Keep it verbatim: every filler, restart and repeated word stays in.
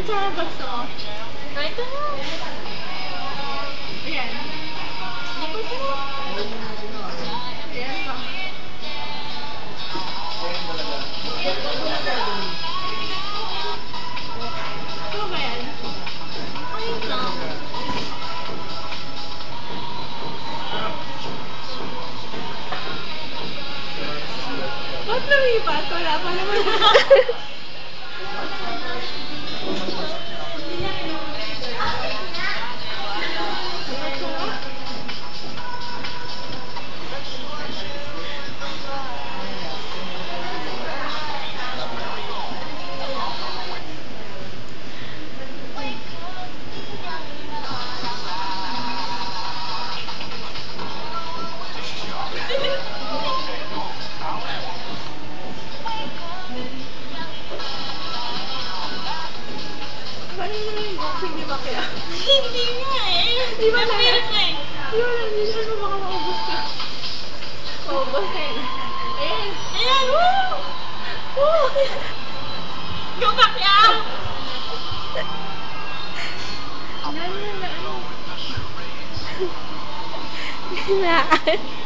Starbucks ako. Try ko na. Ayan. Hindi ko siya. Ayan pa. Ito ba yan? Ayun lang. Ba't lumipat? Wala pa naman. Hindi ba kaya? Hindi nga eh. Di ba na? Meron nga eh. Di ba na? Hindi mo baka maubos ka. Maubos ka yun. Ayan. Ayan! Woo! Woo! Go back yan! Ano na ano? Na.